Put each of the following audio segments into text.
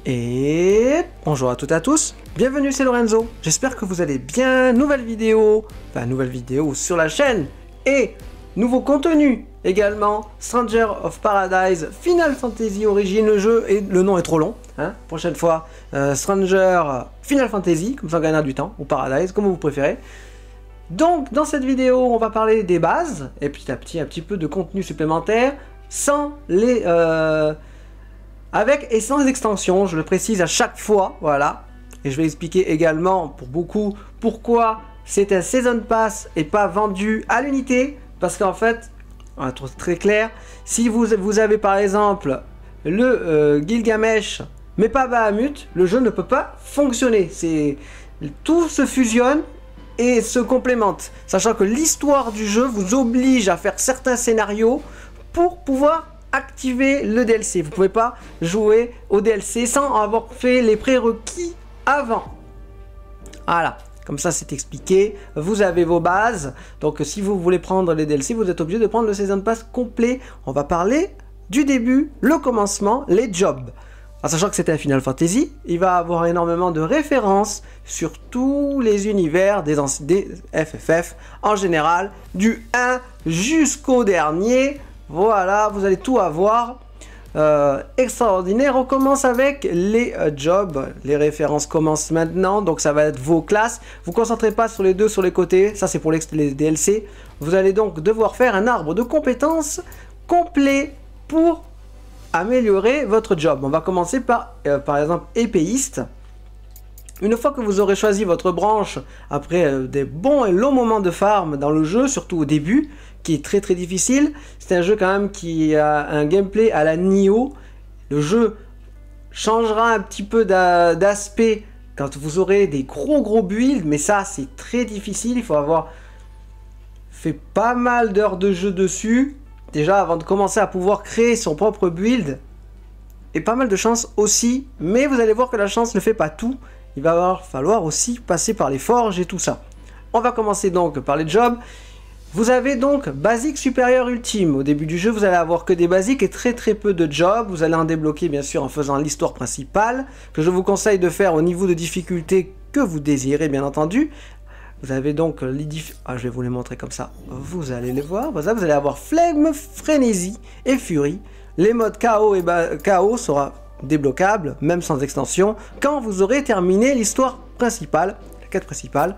Et bonjour à toutes et à tous, bienvenue, c'est Lorenzo, j'espère que vous allez bien. Nouvelle vidéo sur la chaîne et nouveau contenu également. Stranger of Paradise, Final Fantasy Origin, le jeu et le nom est trop long, hein. Prochaine fois, Stranger Final Fantasy, comme ça on gagnera du temps, ou Paradise, comme vous préférez. Donc dans cette vidéo, on va parler des bases et petit à petit un petit peu de contenu supplémentaire sans les... avec et sans extensions, je le précise à chaque fois, voilà. Et je vais expliquer également pour beaucoup pourquoi c'est un Season Pass et pas vendu à l'unité. Parce qu'en fait, on va être très clair, si vous avez par exemple le Gilgamesh, mais pas Bahamut, le jeu ne peut pas fonctionner. Tout se fusionne et se complémente. Sachant que l'histoire du jeu vous oblige à faire certains scénarios pour pouvoir activer le DLC. Vous ne pouvez pas jouer au DLC sans avoir fait les prérequis avant. Voilà, comme ça c'est expliqué. Vous avez vos bases. Donc si vous voulez prendre les DLC, vous êtes obligé de prendre le Season Pass complet. On va parler du début, le commencement, les jobs. En sachant que c'était un Final Fantasy, il va avoir énormément de références sur tous les univers des FFF en général, du 1 jusqu'au dernier. Voilà, vous allez tout avoir. Extraordinaire. On commence avec les jobs. Les références commencent maintenant. Donc ça va être vos classes. Vous ne concentrez pas sur les deux sur les côtés. Ça c'est pour les DLC. Vous allez donc devoir faire un arbre de compétences complet pour améliorer votre job. On va commencer par exemple épéiste. Une fois que vous aurez choisi votre branche, après des bons et longs moments de farm dans le jeu, surtout au début, qui est très difficile, c'est un jeu quand même qui a un gameplay à la Nioh. Le jeu changera un petit peu d'aspect quand vous aurez des gros builds, mais ça c'est très difficile, il faut avoir fait pas mal d'heures de jeu dessus, déjà avant de commencer à pouvoir créer son propre build, et pas mal de chance aussi, mais vous allez voir que la chance ne fait pas tout. Il va falloir aussi passer par les forges et tout ça. On va commencer donc par les jobs. Vous avez donc basique, supérieur, ultime. Au début du jeu, vous allez avoir que des basiques et très peu de jobs. Vous allez en débloquer bien sûr en faisant l'histoire principale, que je vous conseille de faire au niveau de difficulté que vous désirez bien entendu. Vous avez donc les je vais vous les montrer comme ça. Vous allez les voir. Vous allez avoir flegme, frénésie et furie. Les modes KO et KO sera débloquable, même sans extension, quand vous aurez terminé l'histoire principale, la quête principale.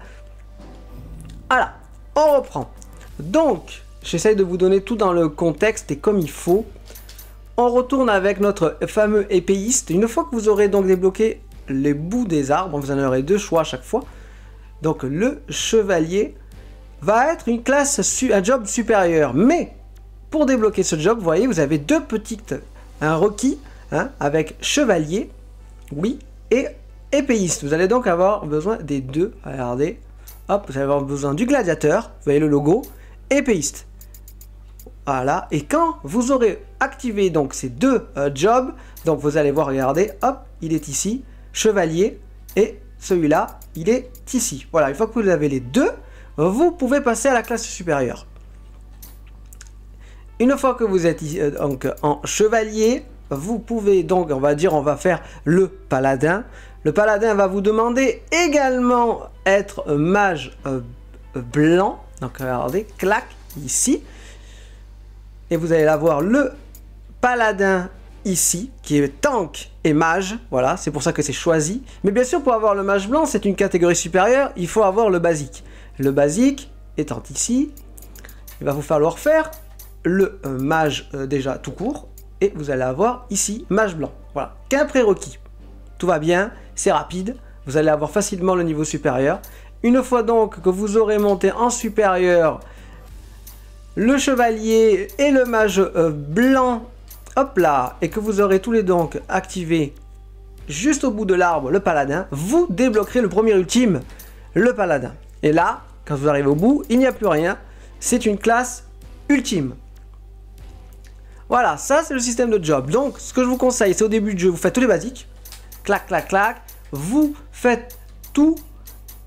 Voilà, on reprend. Donc, j'essaye de vous donner tout dans le contexte et comme il faut. On retourne avec notre fameux épéiste. Une fois que vous aurez donc débloqué les bouts des arbres, vous en aurez deux choix à chaque fois. Donc, le chevalier va être une classe, un job supérieur. Mais, pour débloquer ce job, vous voyez, vous avez deux petites, un requis, hein, avec chevalier, oui, et épéiste. Vous allez donc avoir besoin des deux. Regardez, hop, vous allez avoir besoin du gladiateur, vous voyez le logo, épéiste. Voilà, et quand vous aurez activé donc ces deux jobs, donc vous allez voir, regardez, hop, il est ici, chevalier, et celui-là, il est ici. Voilà, une fois que vous avez les deux, vous pouvez passer à la classe supérieure. Une fois que vous êtes donc en chevalier, vous pouvez donc, on va faire le paladin. Le paladin va vous demander également être mage blanc. Donc regardez, clac, ici. Et vous allez avoir le paladin ici, qui est tank et mage. Voilà, c'est pour ça que c'est choisi. Mais bien sûr, pour avoir le mage blanc, c'est une catégorie supérieure, il faut avoir le basique. Le basique étant ici, il va vous falloir faire le mage déjà tout court. Et vous allez avoir ici mage blanc. Voilà, qu'un prérequis. Tout va bien, c'est rapide. Vous allez avoir facilement le niveau supérieur. Une fois donc que vous aurez monté en supérieur le chevalier et le mage blanc, hop là, et que vous aurez tous les donc activés juste au bout de l'arbre le paladin, vous débloquerez le premier ultime, le paladin. Et là, quand vous arrivez au bout, il n'y a plus rien. C'est une classe ultime. Voilà, ça c'est le système de job. Donc, ce que je vous conseille, c'est au début du jeu, vous faites tous les basiques. Clac, clac, clac. Vous faites tout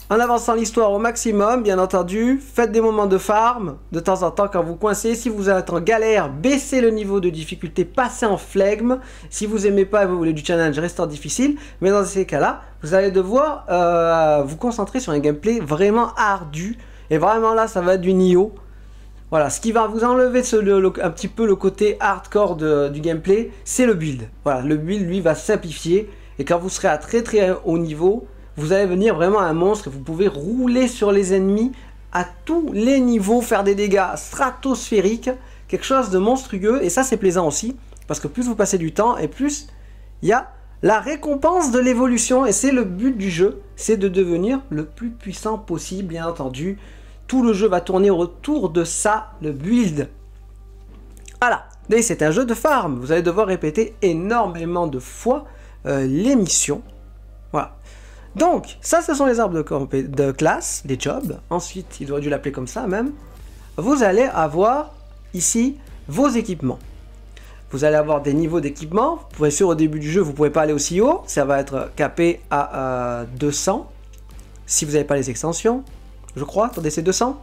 En avançant l'histoire au maximum, bien entendu, faites des moments de farm, de temps en temps quand vous coincez. Si vous êtes en galère, baissez le niveau de difficulté, passez en flegme. Si vous aimez pas et vous voulez du challenge, restez en difficile. Mais dans ces cas-là, vous allez devoir vous concentrer sur un gameplay vraiment ardu. Et vraiment là, ça va être du Nioh. Voilà, ce qui va vous enlever un petit peu le côté hardcore du gameplay, c'est le build. Voilà, le build, lui, va simplifier. Et quand vous serez à très haut niveau, vous allez venir vraiment un monstre et vous pouvez rouler sur les ennemis à tous les niveaux, faire des dégâts stratosphériques, quelque chose de monstrueux. Et ça, c'est plaisant aussi, parce que plus vous passez du temps et plus il y a la récompense de l'évolution. Et c'est le but du jeu, c'est de devenir le plus puissant possible, bien entendu. Tout le jeu va tourner autour de ça, le build. Voilà, et c'est un jeu de farm. Vous allez devoir répéter énormément de fois les missions. Voilà. Donc, ça, ce sont les arbres de classe, les jobs. Ensuite, il aurait dû l'appeler comme ça même. Vous allez avoir ici vos équipements. Vous allez avoir des niveaux d'équipement. Vous pouvez sûr au début du jeu, vous ne pouvez pas aller aussi haut. Ça va être capé à 200. Si vous n'avez pas les extensions, je crois. Attendez, c'est 200.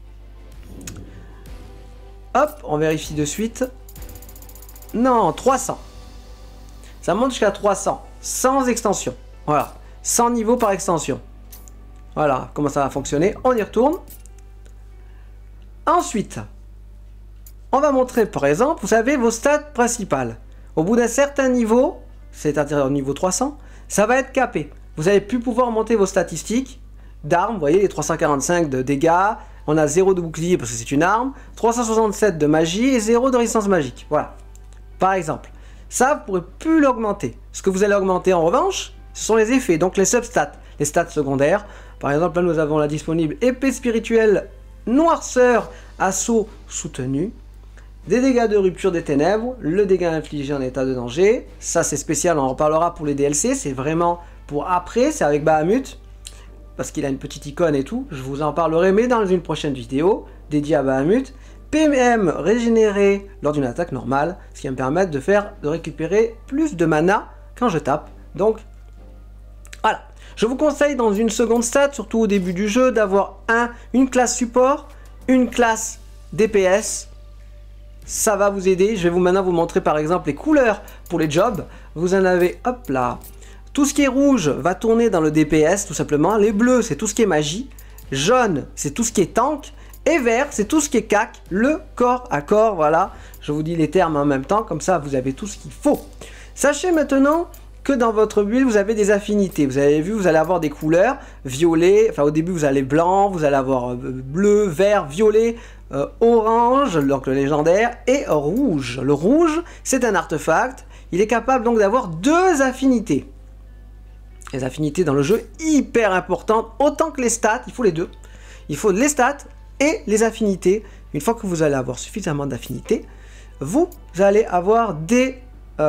Hop, on vérifie de suite. Non, 300. Ça monte jusqu'à 300, sans extension. Voilà. 100 niveaux par extension. Voilà comment ça va fonctionner. On y retourne. Ensuite, on va montrer par exemple, vous savez, vos stats principales. Au bout d'un certain niveau, c'est-à-dire au niveau 300, ça va être capé. Vous allez plus pouvoir monter vos statistiques d'armes. Vous voyez, les 345 de dégâts. On a 0 de bouclier parce que c'est une arme. 367 de magie et 0 de résistance magique. Voilà. Par exemple. Ça, vous ne pourrez plus l'augmenter. Ce que vous allez augmenter en revanche, ce sont les effets, donc les substats, les stats secondaires. Par exemple, là nous avons la disponible épée spirituelle, noirceur, assaut soutenu, des dégâts de rupture des ténèbres, le dégât infligé en état de danger. Ça c'est spécial, on en reparlera pour les DLC, c'est vraiment pour après, c'est avec Bahamut, parce qu'il a une petite icône et tout. Je vous en parlerai, mais dans une prochaine vidéo dédiée à Bahamut. PM régénéré lors d'une attaque normale, ce qui va me permettre de récupérer plus de mana quand je tape. Donc voilà, je vous conseille dans une seconde stat, surtout au début du jeu, d'avoir une classe support, une classe DPS. Ça va vous aider. Je vais maintenant vous montrer par exemple les couleurs pour les jobs. Vous en avez, hop là, tout ce qui est rouge va tourner dans le DPS tout simplement. Les bleus, c'est tout ce qui est magie. Jaune, c'est tout ce qui est tank. Et vert, c'est tout ce qui est CAC, le corps à corps. Voilà, je vous dis les termes en même temps, comme ça vous avez tout ce qu'il faut. Sachez maintenant que dans votre build, vous avez des affinités. Vous avez vu, vous allez avoir des couleurs, violet, enfin au début vous allez blanc, vous allez avoir bleu, vert, violet, orange, donc le légendaire, et rouge. Le rouge, c'est un artefact. Il est capable donc d'avoir 2 affinités. Les affinités dans le jeu, hyper importantes, autant que les stats, il faut les deux. Il faut les stats et les affinités. Une fois que vous allez avoir suffisamment d'affinités, vous allez avoir des...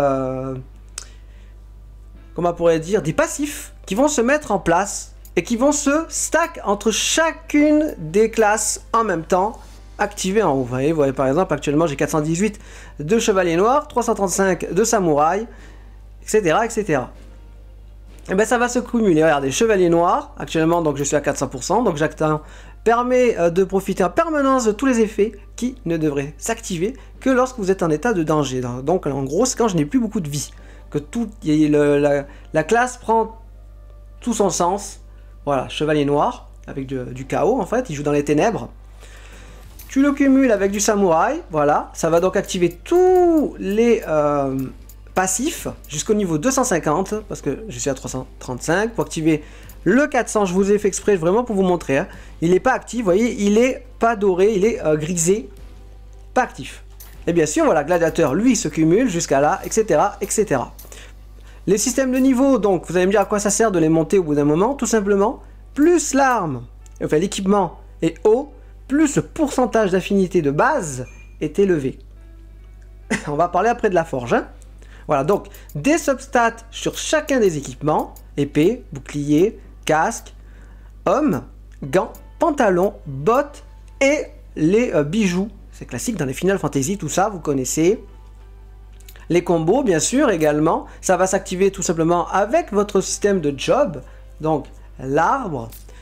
comment on pourrait dire, des passifs qui vont se mettre en place et qui vont se stack entre chacune des classes en même temps, activées en haut. Vous voyez par exemple, actuellement j'ai 418 de chevalier noir, 335 de samouraï, etc. etc. Et bien ça va se cumuler. Regardez, chevalier noir, actuellement donc je suis à 400%, donc j'attends, permet de profiter en permanence de tous les effets qui ne devraient s'activer que lorsque vous êtes en état de danger. Donc en gros, c'est quand je n'ai plus beaucoup de vie. Que la classe prend tout son sens. Voilà, chevalier noir, avec du chaos en fait, il joue dans les ténèbres. Tu le cumules avec du samouraï, voilà, ça va donc activer tous les passifs jusqu'au niveau 250, parce que je suis à 335. Pour activer le 400, je vous ai fait exprès vraiment pour vous montrer, hein. Il n'est pas actif, vous voyez, il est pas doré, il est grisé, pas actif. Et bien sûr, voilà, gladiateur, lui, se cumule jusqu'à là, etc., etc. Les systèmes de niveau, donc, vous allez me dire à quoi ça sert de les monter au bout d'un moment. Tout simplement, plus l'arme, enfin l'équipement est haut, plus le pourcentage d'affinité de base est élevé. On va parler après de la forge, hein. Voilà, donc, des substats sur chacun des équipements, épée, bouclier, casque, homme, gants, pantalon, bottes et les bijoux. C'est classique dans les Final Fantasy, tout ça, vous connaissez. Les combos, bien sûr, également. Ça va s'activer tout simplement avec votre système de job. Donc, l'arbre.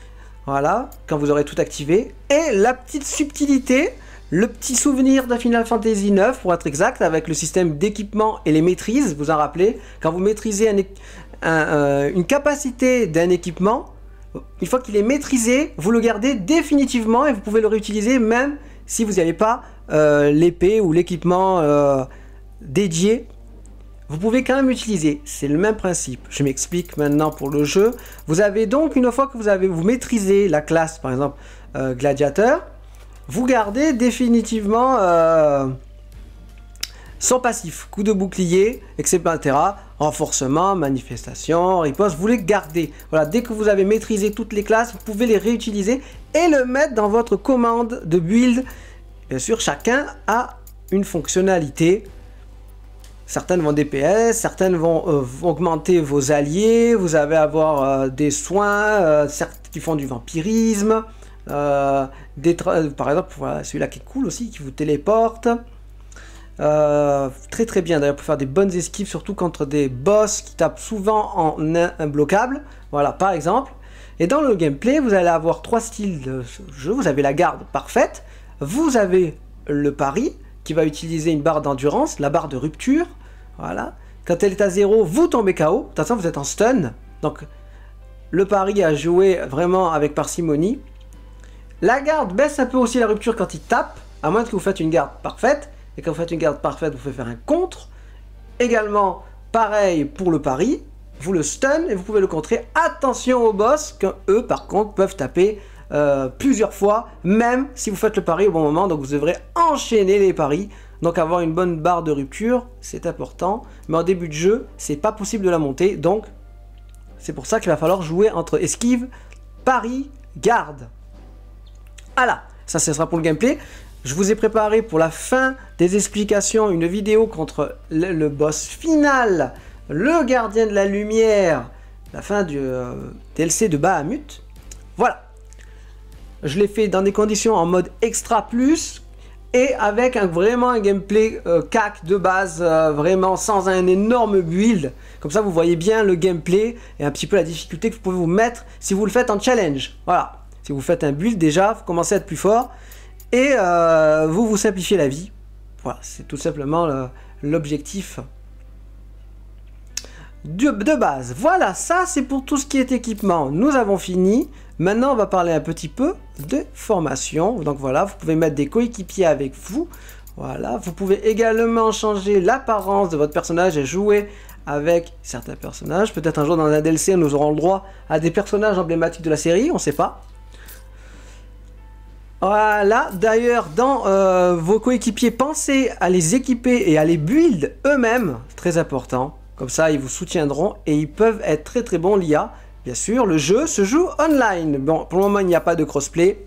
Voilà, quand vous aurez tout activé. Et la petite subtilité, le petit souvenir de Final Fantasy IX, pour être exact, avec le système d'équipement et les maîtrises, vous en rappelez, quand vous maîtrisez une capacité d'un équipement, une fois qu'il est maîtrisé, vous le gardez définitivement et vous pouvez le réutiliser même si vous n'avez pas l'épée ou l'équipement dédié. Vous pouvez quand même utiliser, c'est le même principe. Je m'explique maintenant pour le jeu. Vous avez donc, une fois que vous maîtrisez la classe, par exemple gladiateur, vous gardez définitivement son passif, coup de bouclier, etc. Renforcement, manifestation, riposte, vous les gardez. Voilà, dès que vous avez maîtrisé toutes les classes, vous pouvez les réutiliser et le mettre dans votre commande de build. Bien sûr, chacun a une fonctionnalité. Certaines vont DPS, certaines vont augmenter vos alliés, vous allez avoir des soins, certes qui font du vampirisme, par exemple, voilà, celui-là qui est cool aussi, qui vous téléporte. Très très bien d'ailleurs pour faire des bonnes esquives, surtout contre des boss qui tapent souvent en imbloquable. Voilà, par exemple. Et dans le gameplay, vous allez avoir 3 styles de jeu. Vous avez la garde parfaite, vous avez le pari, qui va utiliser une barre d'endurance, la barre de rupture. Voilà. Quand elle est à 0, vous tombez KO. Attention, vous êtes en stun. Donc, le pari à jouer vraiment avec parcimonie. La garde baisse un peu aussi la rupture quand il tape, à moins que vous faites une garde parfaite. Et quand vous faites une garde parfaite, vous pouvez faire un contre. Également, pareil pour le pari. Vous le stun et vous pouvez le contrer. Attention aux boss, qu'eux, par contre, peuvent taper plusieurs fois, même si vous faites le pari au bon moment. Donc, vous devrez enchaîner les paris. Donc avoir une bonne barre de rupture, c'est important. Mais en début de jeu, c'est pas possible de la monter. Donc, c'est pour ça qu'il va falloir jouer entre esquive, pari, garde. Voilà, ça ce sera pour le gameplay. Je vous ai préparé pour la fin des explications une vidéo contre le boss final, le gardien de la lumière, la fin du DLC de Bahamut. Voilà. Je l'ai fait dans des conditions en mode extra plus. Et avec vraiment un gameplay CAC de base, vraiment sans un énorme build. Comme ça, vous voyez bien le gameplay et un petit peu la difficulté que vous pouvez vous mettre si vous le faites en challenge. Voilà. Si vous faites un build, déjà, vous commencez à être plus fort. Et vous vous simplifiez la vie. Voilà, c'est tout simplement l'objectif de base. Voilà, ça c'est pour tout ce qui est équipement. Nous avons fini. Maintenant, on va parler un petit peu de formation. Donc voilà, vous pouvez mettre des coéquipiers avec vous. Voilà, vous pouvez également changer l'apparence de votre personnage et jouer avec certains personnages. Peut-être un jour dans un DLC, nous aurons le droit à des personnages emblématiques de la série, on ne sait pas. Voilà, d'ailleurs, dans vos coéquipiers, pensez à les équiper et à les build eux-mêmes. Très important. Comme ça, ils vous soutiendront et ils peuvent être très très bons l'IA. Bien sûr, le jeu se joue online. Bon, pour le moment, il n'y a pas de crossplay.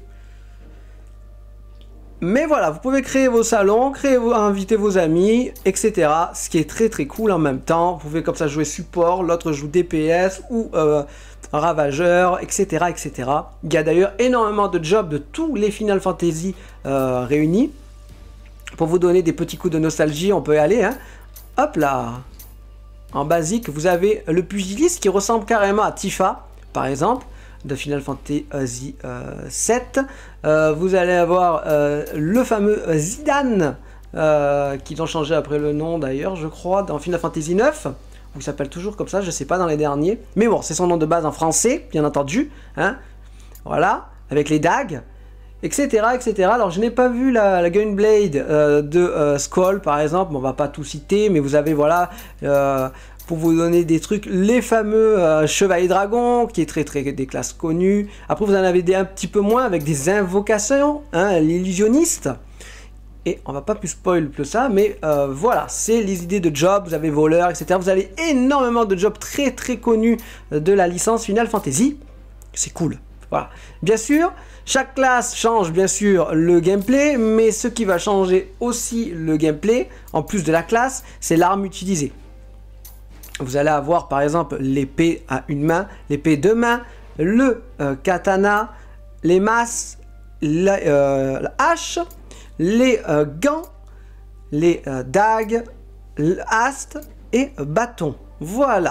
Mais voilà, vous pouvez créer vos salons, inviter vos amis, etc. Ce qui est très très cool en même temps. Vous pouvez comme ça jouer support, l'autre joue DPS ou ravageur, etc., etc. Il y a d'ailleurs énormément de jobs de tous les Final Fantasy réunis. Pour vous donner des petits coups de nostalgie, on peut y aller. Hein. Hop là. En basique, vous avez le pugiliste qui ressemble carrément à Tifa, par exemple, de Final Fantasy 7. Vous allez avoir le fameux Zidane, qu'ils ont changé après le nom d'ailleurs, je crois, dans Final Fantasy 9. Il s'appelle toujours comme ça, je ne sais pas dans les derniers. Mais bon, c'est son nom de base en français, bien entendu. Hein. Voilà, avec les dagues, etc., etc. Alors, je n'ai pas vu la Gunblade de Skoll, par exemple. On ne va pas tout citer, mais vous avez, voilà, pour vous donner des trucs, les fameux Chevaliers Dragons, qui est très des classes connues. Après, vous en avez un petit peu moins avec des invocations, hein, l'illusionniste. Et on va pas plus spoil que ça, mais voilà, c'est les idées de jobs, vous avez voleur, etc. Vous avez énormément de jobs très connus de la licence Final Fantasy. C'est cool. Voilà. Bien sûr, chaque classe change bien sûr le gameplay, mais ce qui va changer aussi le gameplay, en plus de la classe, c'est l'arme utilisée. Vous allez avoir par exemple l'épée à une main, l'épée deux mains, le katana, les masses, la hache, les gants, les dagues, l'haste et bâton. Voilà.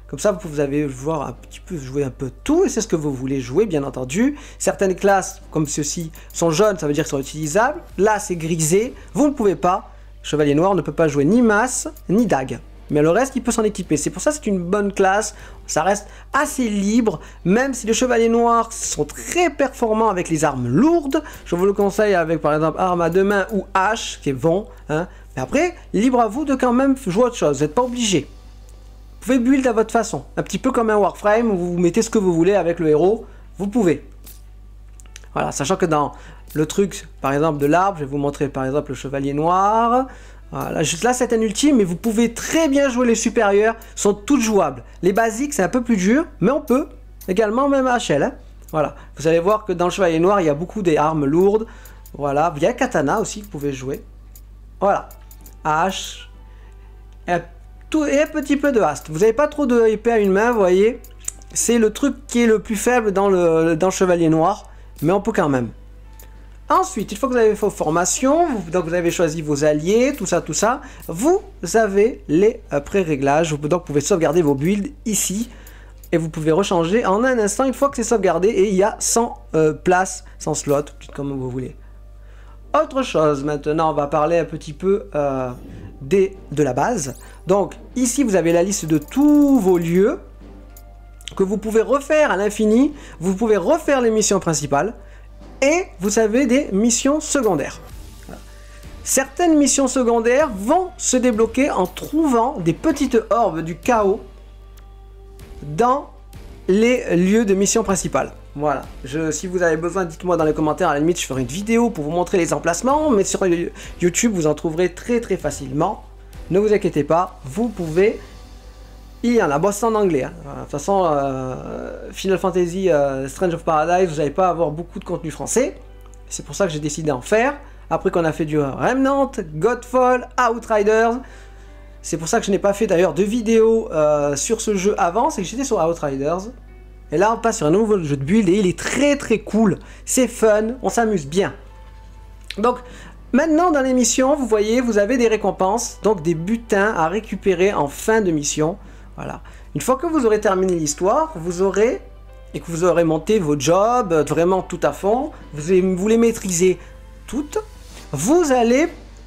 Comme ça, vous allez voir un petit peu jouer un peu tout, et c'est ce que vous voulez jouer, bien entendu. Certaines classes, comme ceci, sont jaunes, ça veut dire qu'elles sont utilisables. Là, c'est grisé, vous ne pouvez pas. Chevalier noir ne peut pas jouer ni masse, ni dague. Mais le reste, il peut s'en équiper. C'est pour ça que c'est une bonne classe. Ça reste assez libre, même si les chevaliers noirs sont très performants avec les armes lourdes. Je vous le conseille avec, par exemple, arme à deux mains ou hache, qui est bon. Hein. Mais après, libre à vous de quand même jouer autre chose. Vous n'êtes pas obligé. Vous pouvez build à votre façon. Un petit peu comme un Warframe, où vous mettez ce que vous voulez avec le héros. Vous pouvez. Voilà, sachant que dans le truc, par exemple, de l'arbre, je vais vous montrer, par exemple, le chevalier noir. Voilà, juste là c'est un ultime, mais vous pouvez très bien jouer les supérieurs, sont toutes jouables. Les basiques c'est un peu plus dur, mais on peut également même à HL. Hein. Voilà, vous allez voir que dans le chevalier noir il y a beaucoup d'armes lourdes. Voilà, il y a katana aussi que vous pouvez jouer. Voilà, hache et un petit peu de haste. Vous n'avez pas trop d'épée à une main, vous voyez. C'est le truc qui est le plus faible dans le chevalier noir, mais on peut quand même. Ensuite, une fois que vous avez fait vos formations, donc vous avez choisi vos alliés, tout ça, vous avez les pré-réglages. Donc vous pouvez sauvegarder vos builds ici. Et vous pouvez rechanger en un instant une fois que c'est sauvegardé. Et il y a 100 places, 100 slots, comme vous voulez. Autre chose, maintenant on va parler un petit peu de la base. Donc ici vous avez la liste de tous vos lieux que vous pouvez refaire à l'infini. Vous pouvez refaire les missions principales. Et vous avez des missions secondaires. Certaines missions secondaires vont se débloquer en trouvant des petites orbes du chaos dans les lieux de mission principales. Voilà. Si vous avez besoin, dites-moi dans les commentaires. À la limite, je ferai une vidéo pour vous montrer les emplacements. Mais sur YouTube, vous en trouverez très facilement. Ne vous inquiétez pas, vous pouvez... Il y en a, bon c'est en anglais, hein. De toute façon, Final Fantasy Strange of Paradise, vous n'allez pas avoir beaucoup de contenu français, c'est pour ça que j'ai décidé d'en faire, après qu'on a fait du Remnant, Godfall, Outriders, c'est pour ça que je n'ai pas fait d'ailleurs de vidéo sur ce jeu avant, c'est que j'étais sur Outriders, et là on passe sur un nouveau jeu de build, et il est très cool, c'est fun, on s'amuse bien. Donc, maintenant dans les missions, vous voyez, vous avez des récompenses, donc des butins à récupérer en fin de mission. Voilà. Une fois que vous aurez terminé l'histoire, et que vous aurez monté vos jobs vraiment tout à fond, vous les maîtrisez toutes, vous allez,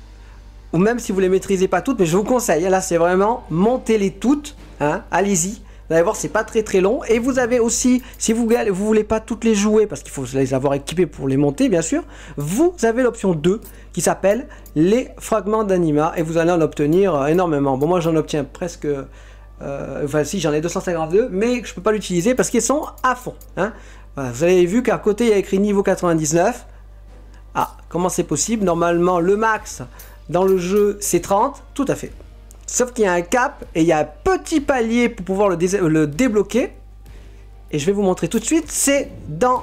ou même si vous les maîtrisez pas toutes, mais je vous conseille, là c'est vraiment montez-les toutes, hein, allez-y. Vous allez voir, c'est pas très long. Et vous avez aussi, si vous voulez pas toutes les jouer, parce qu'il faut les avoir équipées pour les monter, bien sûr, vous avez l'option 2 qui s'appelle les fragments d'anima. Et vous allez en obtenir énormément. Bon, moi j'en obtiens presque... enfin, si, j'en ai 252, mais je peux pas l'utiliser parce qu'ils sont à fond. Hein. Voilà, vous avez vu qu'à côté, il y a écrit niveau 99. Ah, comment c'est possible? Normalement, le max dans le jeu, c'est 30. Tout à fait. Sauf qu'il y a un cap et il y a un petit palier pour pouvoir le débloquer. Et je vais vous montrer tout de suite. C'est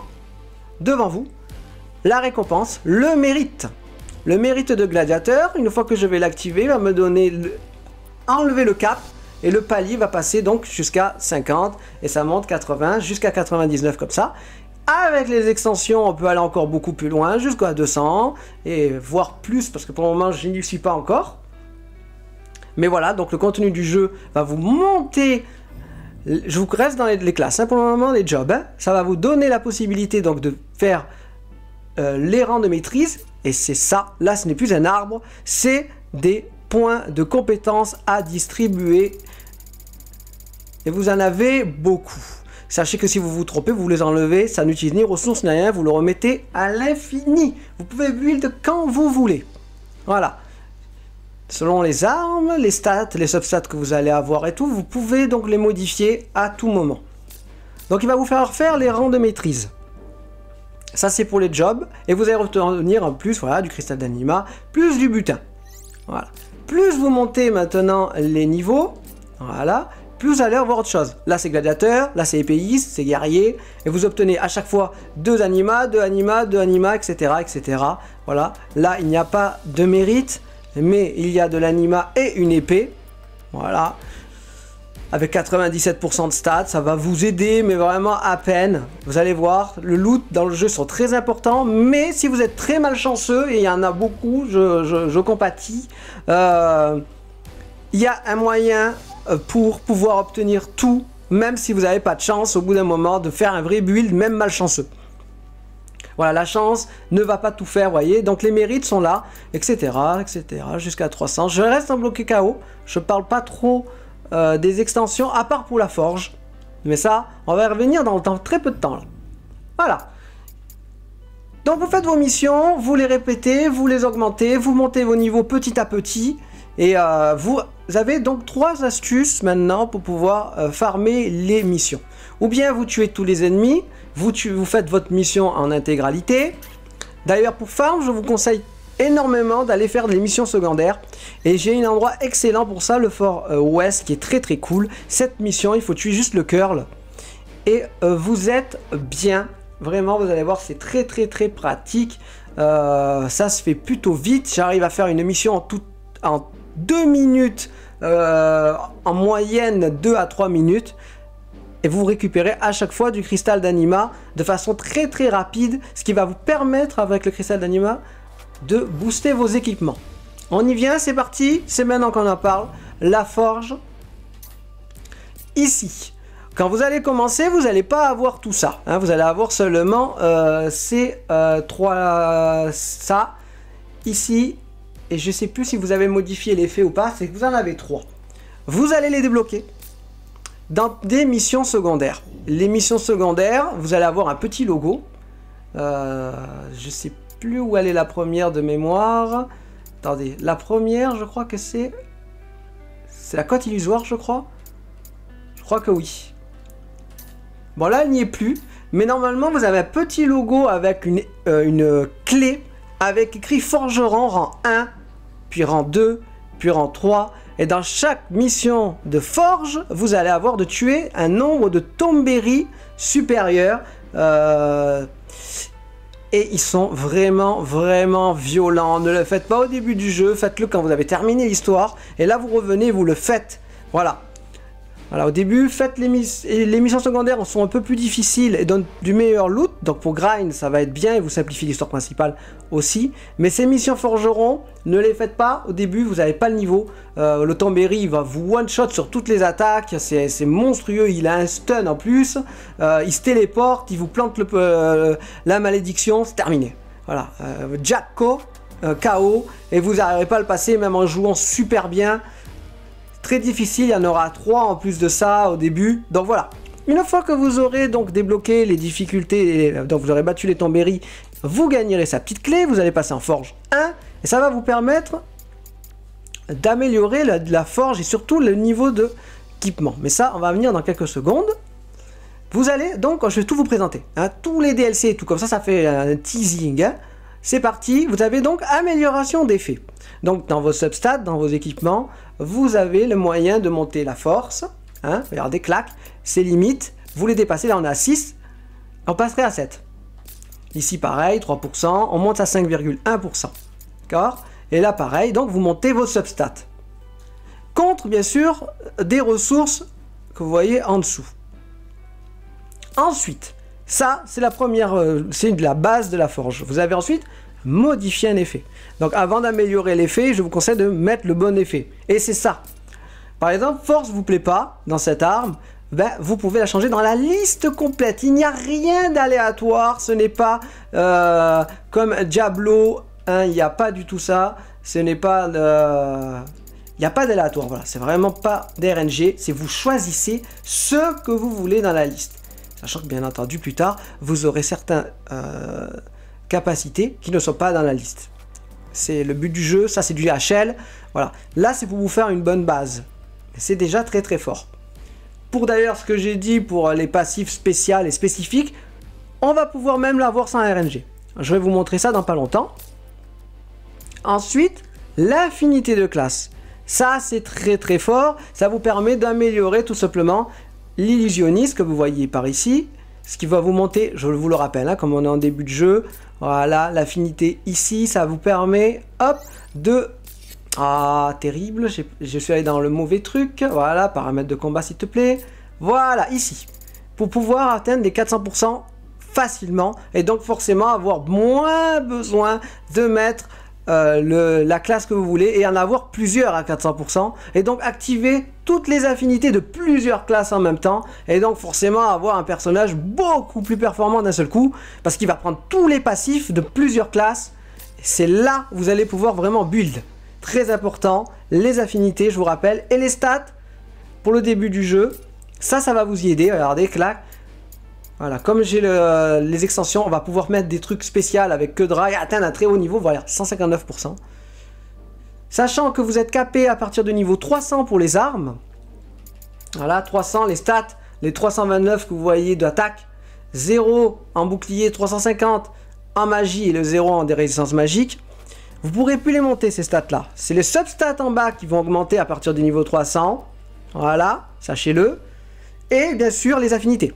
devant vous la récompense, le mérite. Le mérite de gladiateur. Une fois que je vais l'activer, il va me donner enlever le cap. Et le palier va passer donc jusqu'à 50. Et ça monte 80 jusqu'à 99 comme ça. Avec les extensions, on peut aller encore beaucoup plus loin, jusqu'à 200. Et voire plus, parce que pour le moment, je n'y suis pas encore. Mais voilà, donc le contenu du jeu va vous monter, je vous reste dans les classes, hein, pour le moment, les jobs. Hein. Ça va vous donner la possibilité donc de faire les rangs de maîtrise. Et c'est ça, là ce n'est plus un arbre, c'est des points de compétences à distribuer. Et vous en avez beaucoup. Sachez que si vous vous trompez, vous les enlevez, ça n'utilise ni ressources ni rien, vous le remettez à l'infini. Vous pouvez build quand vous voulez. Voilà. Selon les armes, les stats, les substats que vous allez avoir et tout, vous pouvez donc les modifier à tout moment. Donc il va vous faire faire les rangs de maîtrise. Ça c'est pour les jobs. Et vous allez retenir en plus, voilà, du cristal d'anima, plus du butin. Voilà. Plus vous montez maintenant les niveaux, voilà, plus vous allez avoir autre chose. Là c'est gladiateur, là c'est épéiste, c'est guerrier. Et vous obtenez à chaque fois 2 animas, 2 animas, 2 animas, etc. etc. Voilà. Là il n'y a pas de mérite. Mais il y a de l'anima et une épée. Voilà. Avec 97% de stats, ça va vous aider, mais vraiment à peine. Vous allez voir, le loot dans le jeu sont très importants. Mais si vous êtes très malchanceux, et il y en a beaucoup, je compatis, il y a un moyen pour pouvoir obtenir tout, même si vous n'avez pas de chance au bout d'un moment de faire un vrai build, même malchanceux. Voilà, la chance ne va pas tout faire, voyez. Donc les mérites sont là, etc., jusqu'à 300. Je reste en bloqué KO. Je parle pas trop des extensions, à part pour la forge. Mais ça, on va y revenir dans très peu de temps. Là. Voilà. Donc vous faites vos missions, vous les répétez, vous les augmentez, vous montez vos niveaux petit à petit. Et vous avez donc 3 astuces maintenant pour pouvoir farmer les missions. Ou bien vous tuez tous les ennemis, vous faites votre mission en intégralité. D'ailleurs pour farm, je vous conseille énormément d'aller faire des missions secondaires. Et j'ai un endroit excellent pour ça, le fort ouest, qui est très très cool. Cette mission, il faut tuer juste le curl. Et vous êtes bien. Vraiment, vous allez voir, c'est très très pratique. Ça se fait plutôt vite. J'arrive à faire une mission en 2 minutes, en moyenne 2 à 3 minutes. Et vous récupérez à chaque fois du cristal d'anima de façon très rapide. Ce qui va vous permettre, avec le cristal d'anima, de booster vos équipements. On y vient, c'est parti. C'est maintenant qu'on en parle. La forge. Ici. Quand vous allez commencer, vous n'allez pas avoir tout ça. Hein, vous allez avoir seulement ces 3... ça, ici. Et je ne sais plus si vous avez modifié l'effet ou pas. C'est que vous en avez 3. Vous allez les débloquer dans des missions secondaires. Les missions secondaires, vous allez avoir un petit logo. Je ne sais plus où elle est la première de mémoire. Attendez, la première, je crois que c'est... C'est la cote illusoire, je crois. Je crois que oui. Bon, là, elle n'y est plus. Mais normalement, vous avez un petit logo avec une clé avec écrit forgeron rang 1, puis rang 2, puis rang 3. Et dans chaque mission de forge, vous allez avoir de tuer un nombre de tombéries supérieurs. Et ils sont vraiment violents. Ne le faites pas au début du jeu, faites-le quand vous avez terminé l'histoire. Et là, vous revenez, vous le faites. Voilà. Voilà, au début, faites les missions secondaires sont un peu plus difficiles et donnent du meilleur loot. Donc pour grind, ça va être bien et vous simplifiez l'histoire principale aussi. Mais ces missions forgerons, ne les faites pas. Au début, vous n'avez pas le niveau. Le Tombéry va vous one-shot sur toutes les attaques. C'est monstrueux. Il a un stun en plus. Il se téléporte. Il vous plante la malédiction. C'est terminé. Voilà. Jacko, KO. Et vous n'arrivez pas à le passer même en jouant super bien. Très difficile, il y en aura 3 en plus de ça au début. Donc voilà, une fois que vous aurez donc débloqué les difficultés, donc vous aurez battu les Tombéry, vous gagnerez sa petite clé, vous allez passer en forge 1, et ça va vous permettre d'améliorer la forge et surtout le niveau d'équipement. Mais ça, on va venir dans quelques secondes. Vous allez donc, je vais tout vous présenter, hein, tous les DLC et tout comme ça, ça fait un teasing. Hein. C'est parti, vous avez donc amélioration d'effet. Donc dans vos substats, dans vos équipements, vous avez le moyen de monter la force. Hein, regardez, clac, c'est limite. Vous les dépassez, là on est à 6, on passerait à 7. Ici pareil, 3%, on monte à 5,1%. D'accord? Et là pareil, donc vous montez vos substats. Contre bien sûr des ressources que vous voyez en dessous. Ensuite, ça c'est la première, c'est de la base de la forge. Vous avez ensuite modifier un effet. Donc avant d'améliorer l'effet, je vous conseille de mettre le bon effet. Et c'est ça. Par exemple, force vous plaît pas dans cette arme, ben, vous pouvez la changer dans la liste complète. Il n'y a rien d'aléatoire. Ce n'est pas comme Diablo, hein, il n'y a pas du tout ça. Ce n'est pas... il n'y a pas d'aléatoire. Voilà, c'est vraiment pas d'RNG. C'est vous choisissez ce que vous voulez dans la liste. Sachant que bien entendu, plus tard, vous aurez certains... capacités qui ne sont pas dans la liste. C'est le but du jeu, ça c'est du HL. Voilà, là c'est pour vous faire une bonne base. C'est déjà très fort. Pour d'ailleurs ce que j'ai dit pour les passifs spéciaux et spécifiques, on va pouvoir même l'avoir sans RNG. Je vais vous montrer ça dans pas longtemps. Ensuite, l'infinité de classes. Ça c'est très fort. Ça vous permet d'améliorer tout simplement l'illusionniste que vous voyez par ici. Ce qui va vous monter, je vous le rappelle, hein, comme on est en début de jeu, voilà, l'affinité ici, ça vous permet, hop, de... Ah, terrible, je suis allé dans le mauvais truc, voilà, paramètres de combat s'il te plaît, voilà, ici, pour pouvoir atteindre les 400% facilement, et donc forcément avoir moins besoin de mettre la classe que vous voulez, et en avoir plusieurs à 400%, et donc activer toutes les affinités de plusieurs classes en même temps, et donc forcément avoir un personnage beaucoup plus performant d'un seul coup, parce qu'il va prendre tous les passifs de plusieurs classes. C'est là où vous allez pouvoir vraiment build. Très important, les affinités, je vous rappelle, et les stats pour le début du jeu. Ça va vous y aider. Regardez, clac. Voilà, comme j'ai les extensions, on va pouvoir mettre des trucs spéciaux avec que dry, atteindre un très haut niveau. Voilà, 159%. Sachant que vous êtes capé à partir de niveau 300 pour les armes. Voilà, 300, les stats, les 329 que vous voyez d'attaque. 0 en bouclier, 350 en magie et le 0 en des résistances magiques. Vous ne pourrez plus les monter ces stats là. C'est les substats en bas qui vont augmenter à partir du niveau 300. Voilà, sachez-le. Et bien sûr les affinités.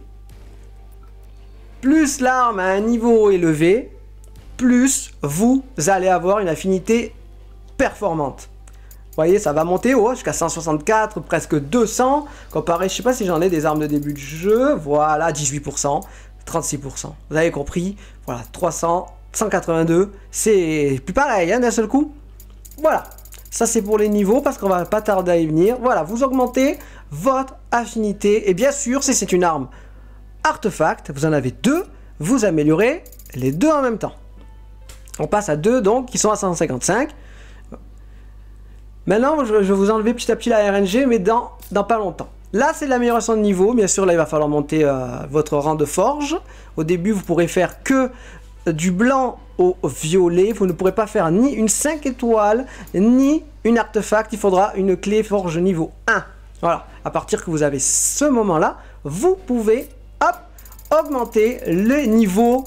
Plus l'arme à un niveau élevé, plus vous allez avoir une affinité performante. Vous voyez, ça va monter haut jusqu'à 164, presque 200. Comparé, je ne sais pas si j'en ai des armes de début de jeu. Voilà, 18%, 36%. Vous avez compris. Voilà, 300, 182. C'est plus pareil, hein, d'un seul coup. Voilà. Ça, c'est pour les niveaux parce qu'on va pas tarder à y venir. Voilà, vous augmentez votre affinité. Et bien sûr, si c'est une arme artefact, vous en avez deux, vous améliorez les deux en même temps. On passe à deux, donc, qui sont à 155. Maintenant, je vais vous enlever petit à petit la RNG, mais dans pas longtemps. Là, c'est de l'amélioration de niveau. Bien sûr, là, il va falloir monter votre rang de forge. Au début, vous pourrez faire que du blanc au violet. Vous ne pourrez pas faire ni une 5 étoiles, ni une artefact. Il faudra une clé forge niveau 1. Voilà. À partir que vous avez ce moment-là, vous pouvez, hop, augmenter le niveau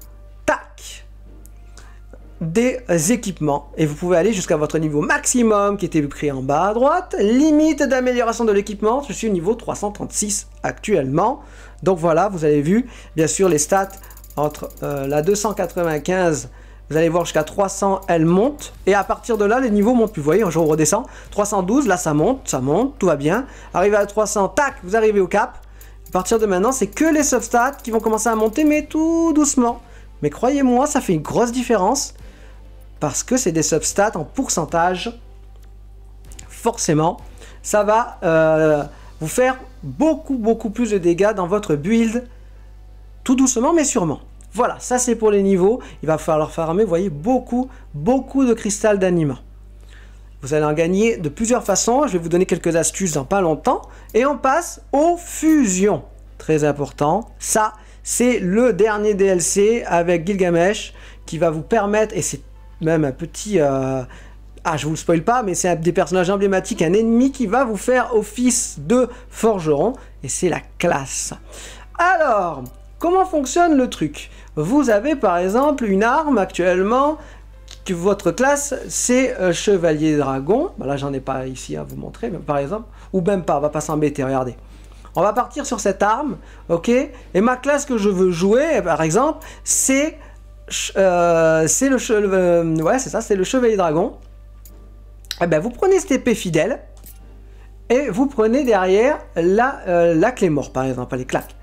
des équipements et vous pouvez aller jusqu'à votre niveau maximum qui était écrit en bas à droite. Limite d'amélioration de l'équipement, je suis au niveau 336 actuellement. Donc voilà, vous avez vu bien sûr les stats entre la 295, vous allez voir jusqu'à 300, elle monte et à partir de là les niveaux montent plus. Vous voyez, je redescends 312, là ça monte, tout va bien. Arrivé à 300, tac, vous arrivez au cap. À partir de maintenant, c'est que les substats qui vont commencer à monter, mais tout doucement. Mais croyez-moi, ça fait une grosse différence. Parce que c'est des substats en pourcentage, forcément, ça va vous faire beaucoup plus de dégâts dans votre build, tout doucement mais sûrement. Voilà, ça c'est pour les niveaux, il va falloir farmer, vous voyez, beaucoup de cristal d'anima. Vous allez en gagner de plusieurs façons, je vais vous donner quelques astuces dans pas longtemps, et on passe aux fusions, très important, ça c'est le dernier DLC avec Gilgamesh, qui va vous permettre, et c'est même un petit... je vous le spoil pas, mais c'est des personnages emblématiques, un ennemi qui va vous faire office de forgeron, et c'est la classe. Alors, comment fonctionne le truc? Vous avez par exemple une arme actuellement, que votre classe, c'est Chevalier Dragon. Là, j'en ai pas ici à vous montrer, mais par exemple, ou même pas, on va pas s'embêter, regardez. On va partir sur cette arme, ok? Et ma classe que je veux jouer, par exemple, c'est... c'est le Chevalier Dragon. Et ben, vous prenez cette épée fidèle et vous prenez derrière la clé mort, par exemple, les claques.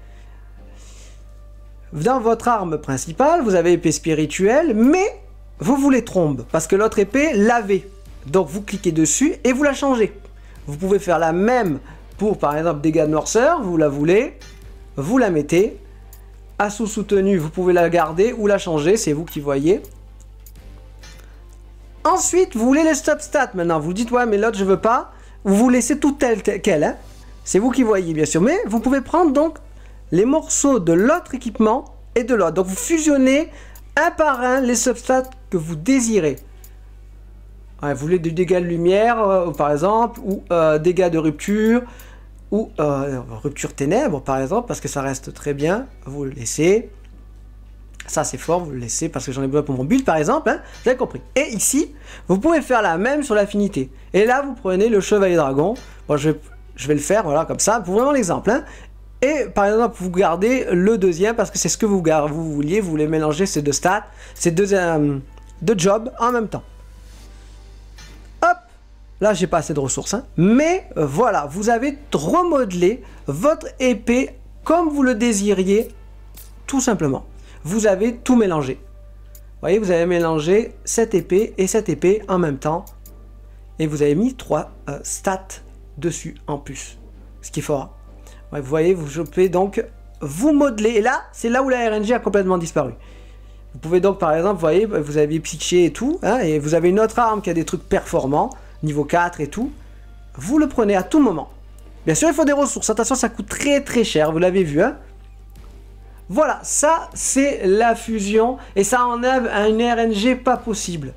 Dans votre arme principale, vous avez épée spirituelle, mais vous voulez trombe parce que l'autre épée l'avait. Donc vous cliquez dessus et vous la changez. Vous pouvez faire la même pour, par exemple, dégâts de noirceur. Vous la voulez, vous la mettez. À sous-soutenu, vous pouvez la garder ou la changer, c'est vous qui voyez. Ensuite, vous voulez les stop stats maintenant. Vous dites, ouais, mais l'autre, je veux pas. Vous laissez tout tel quel, hein. C'est vous qui voyez, bien sûr. Mais vous pouvez prendre donc les morceaux de l'autre équipement et de l'autre. Donc, vous fusionnez un par un les substats que vous désirez. Ouais, vous voulez du dégât de lumière, par exemple, ou dégâts de rupture, ou rupture ténèbres par exemple, parce que ça reste très bien, vous le laissez. Ça c'est fort, vous le laissez parce que j'en ai besoin pour mon build par exemple, hein, vous avez compris. Et ici, vous pouvez faire la même sur l'affinité. Et là, vous prenez le Chevalier Dragon. Bon, je vais le faire, voilà, comme ça, pour vraiment l'exemple. Hein. Et par exemple, vous gardez le deuxième parce que c'est ce que vous vouliez, vous voulez mélanger ces deux stats, ces deux jobs en même temps. Hop! Là, j'ai pas assez de ressources, hein. Mais voilà, vous avez remodelé votre épée comme vous le désiriez, tout simplement. Vous avez tout mélangé. Vous voyez, vous avez mélangé cette épée et cette épée en même temps. Et vous avez mis 3 stats dessus en plus. Ce qui est fort. Ouais, vous voyez, vous pouvez donc vous modeler. Et là, c'est là où la RNG a complètement disparu. Vous pouvez donc, par exemple, vous voyez, vous avez Psyché et tout, hein, et vous avez une autre arme qui a des trucs performants, niveau 4 et tout. Vous le prenez à tout moment. Bien sûr, il faut des ressources. Attention, ça coûte très très cher, vous l'avez vu, hein. Voilà, ça, c'est la fusion, et ça enlève une RNG pas possible.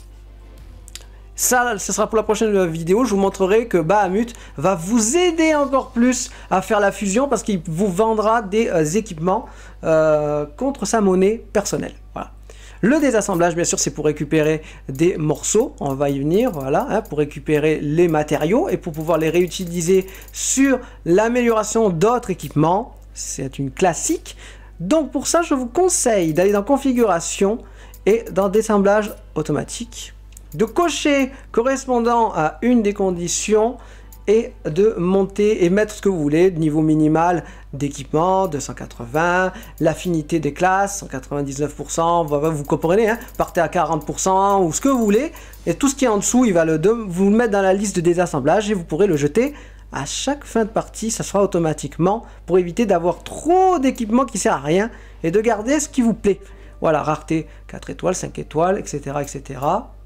Ça, ce sera pour la prochaine vidéo. Je vous montrerai que Bahamut va vous aider encore plus à faire la fusion parce qu'il vous vendra des équipements contre sa monnaie personnelle. Voilà. Le désassemblage, bien sûr, c'est pour récupérer des morceaux. On va y venir, voilà, hein, pour récupérer les matériaux et pour pouvoir les réutiliser sur l'amélioration d'autres équipements. C'est une classique. Donc pour ça, je vous conseille d'aller dans Configuration et dans Désassemblage automatique, de cocher correspondant à une des conditions et de monter et mettre ce que vous voulez, niveau minimal d'équipement, 280, l'affinité des classes, 199%, vous comprenez, hein, partez à 40% ou ce que vous voulez, et tout ce qui est en dessous, il va vous le mettre dans la liste de désassemblage et vous pourrez le jeter à chaque fin de partie, ça sera automatiquement pour éviter d'avoir trop d'équipements qui ne sert à rien et de garder ce qui vous plaît. Voilà, rareté 4 étoiles, 5 étoiles, etc. etc.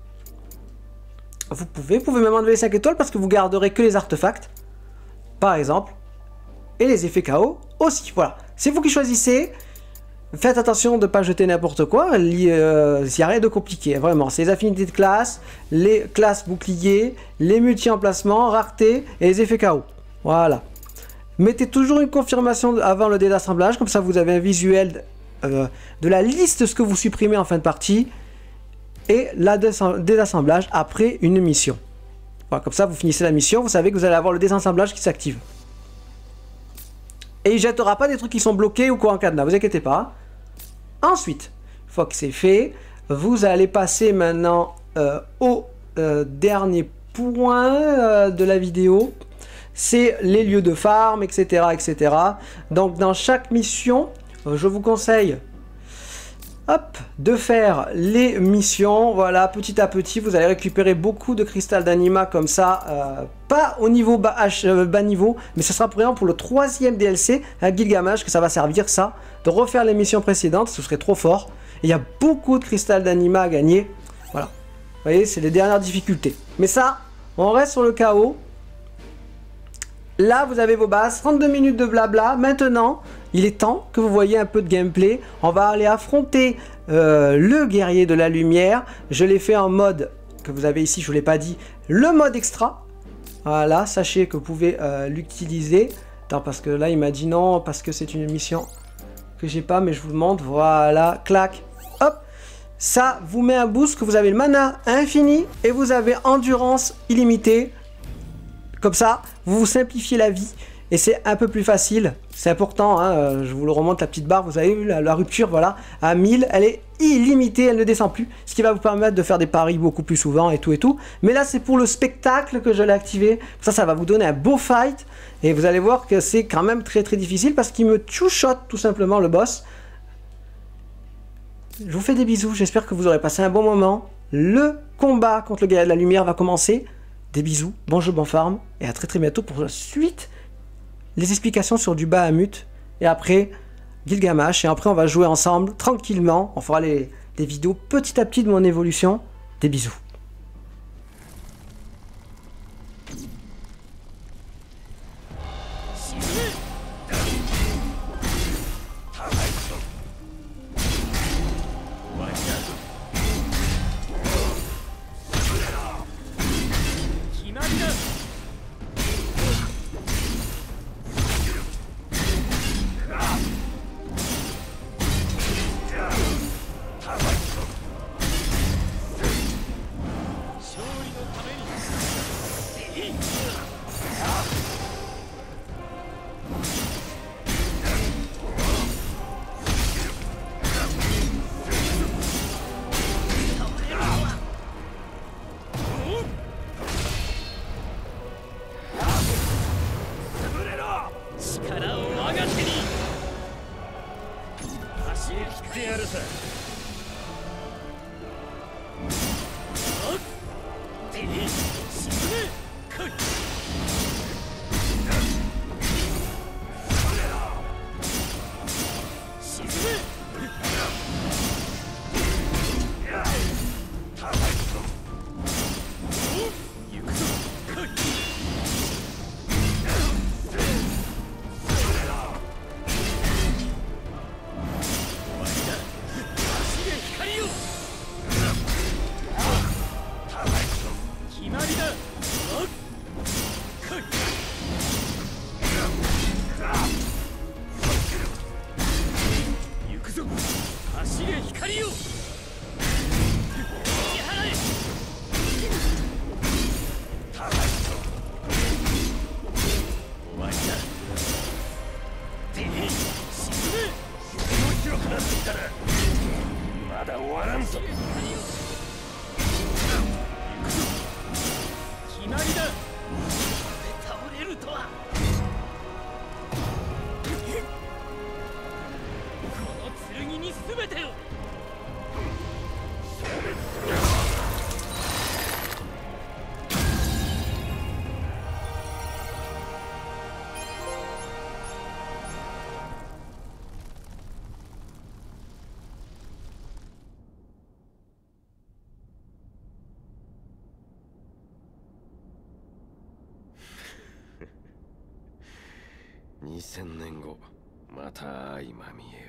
Vous pouvez même enlever les 5 étoiles parce que vous garderez que les artefacts, par exemple, et les effets KO aussi. Voilà, c'est vous qui choisissez. Faites attention de ne pas jeter n'importe quoi, il n'y a rien de compliqué, vraiment. C'est les affinités de classe, les classes boucliers, les multi-emplacements, rareté et les effets KO. Voilà. Mettez toujours une confirmation avant le désassemblage, comme ça vous avez un visuel de la liste de ce que vous supprimez en fin de partie. Et la désassemblage après une mission. Voilà, comme ça, vous finissez la mission, vous savez que vous allez avoir le désassemblage qui s'active. Et il ne jettera pas des trucs qui sont bloqués ou quoi en cadenas, vous inquiétez pas. Ensuite, une fois que c'est fait, vous allez passer maintenant au dernier point de la vidéo. C'est les lieux de farm, etc., etc. Donc dans chaque mission, je vous conseille... Hop, de faire les missions, voilà, petit à petit, vous allez récupérer beaucoup de cristal d'anima comme ça, pas au niveau bas niveau, mais ce sera pour exemple pour le 3e DLC à Gilgamesh que ça va servir ça, de refaire les missions précédentes, ce serait trop fort. Il y a beaucoup de cristal d'anima à gagner, voilà, vous voyez, c'est les dernières difficultés. Mais ça, on reste sur le KO. Là, vous avez vos bases, 32 minutes de blabla. Maintenant, il est temps que vous voyez un peu de gameplay. On va aller affronter le guerrier de la lumière. Je l'ai fait en mode, que vous avez ici, je ne vous l'ai pas dit, le mode extra. Voilà, sachez que vous pouvez l'utiliser. Attends, parce que là, il m'a dit non, parce que c'est une mission que j'ai pas, mais je vous le montre. Voilà, clac, hop. Ça vous met un boost, que vous avez le mana infini et vous avez endurance illimitée. Comme ça, vous vous simplifiez la vie et c'est un peu plus facile. C'est important, hein, je vous le remonte la petite barre, vous avez vu la rupture, voilà, à 1000, elle est illimitée, elle ne descend plus. Ce qui va vous permettre de faire des paris beaucoup plus souvent et tout et tout. Mais là, c'est pour le spectacle que je l'ai activé. Ça va vous donner un beau fight. Et vous allez voir que c'est quand même très très difficile parce qu'il me two-shot tout simplement le boss. Je vous fais des bisous, j'espère que vous aurez passé un bon moment. Le combat contre le guerrier de la lumière va commencer. Des bisous, bon jeu, bon farm, et à très très bientôt pour la suite, les explications sur du Bahamut, et après Gilgamesh, et après on va jouer ensemble, tranquillement, on fera des vidéos petit à petit de mon évolution. Des bisous. 光を支払え。終わりだ。沈め。面白くなってきたな。まだ終わらんぞ。決まりだ。倒れるとは。この剣に全てを。2000年後、また相まみえよ。